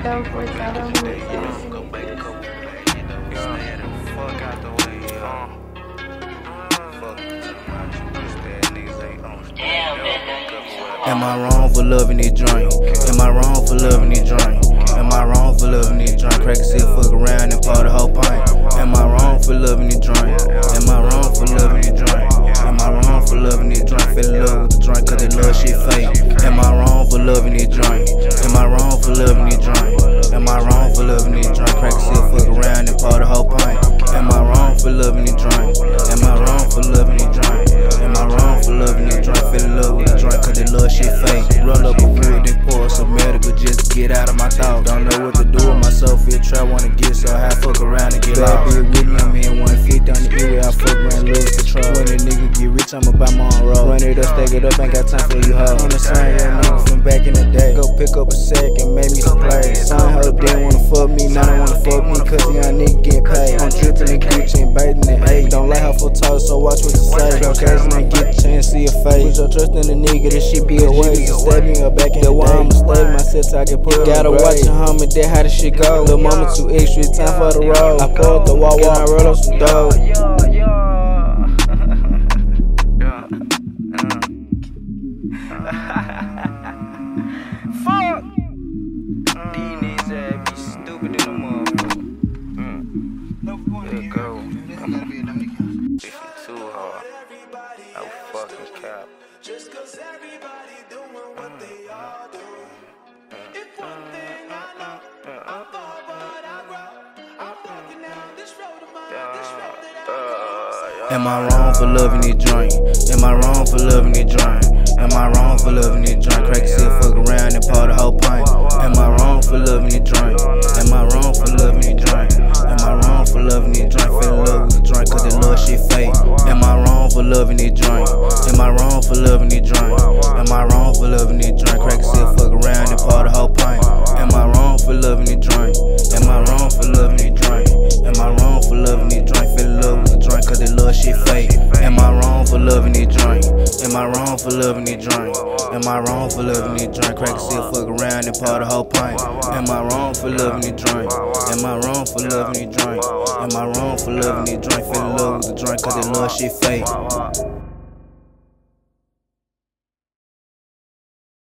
Go for it, tell them who it is. Go back a couple days, you know, stay the fuck out the way, fuck you, push niggas ain't on the Am I wrong for loving this drink? Am I wrong for loving this drink? Am I wrong for loving this drink? Crack a sip, fuck around and pour the whole pint. Am I wrong for loving this drink? Am I wrong for loving this drink? Am I wrong for loving this drink? Fell in love with the drink cause they love shit fake. Am I wrong for loving this drink? Am I wrong for loving this drink? Am I wrong for loving this drink? Crack a sip, fuck around and pour the whole pint. Am I wrong for loving this drink? Am I wrong for loving this drink? Am I wrong for loving this drink? Fell in love with the drink cause they love shit fake. Roll up a wood and pour some medical just to get out of my thoughts. Don't know what to do with myself. Feel trap, wanna get so high, fuck around and get lost. Bad bitch with me, I'm in 150 on the E-way. I fuck around, lose control. When a nigga get rich, I'ma buy my own road. Run it up, stack it up, ain't got time for you hoes. On the same young nigga from back in the day. Go pick up a sack and make me some plays. Some hoe didn't wanna fuck me, now they wanna fuck me cause the young nigga get paid. I'm drippin' in Gucci and bathing in A. Don't like how full talk, so watch what you say. Occasion ain't get a chance to see your face. Put your trust in the nigga, this shit be a waste. Stabbing her back in the day. I'ma stay myself till I can put her. Gotta watch your homie, that how the shit go. Lil' mama too extra, time for the road. I pull up the wall, I roll up some dough. Fuck! These niggas ass be stupid in the motherfucker. Let go. If you too hard, no fucking cap. Just cause everybody doing what they all do. If one thing I know, I'm far but I grow. I'm walking down this road of mine, this road that I Am I wrong for loving this drink? Am I wrong for loving this drink? Am I wrong for loving this drink? Crack a sip, fuck around and pour the whole pint. Am I wrong for loving this drink? Am I wrong for loving this drink? Am I wrong for loving this drink? Fell in love with the drink cause they love shit fake. Am I wrong for loving this drink? Am I wrong for loving this drink? Am I wrong for loving this drink? Crack a sip, fuck around and pour the whole pint. Am I wrong for loving this drink? Am I wrong for loving this drink? Am I wrong for loving this drink? Fell in love with the drink cause they love shit fake. Am I wrong for loving this drink? Am I wrong for loving this drink? Am I wrong for loving this drink? Crack a sip, fuck around and pour the whole pint. Am I wrong for loving this drink? Am I wrong for loving this drink? Am I wrong for loving this drink? Fell in love with the drink cause they love shit fake.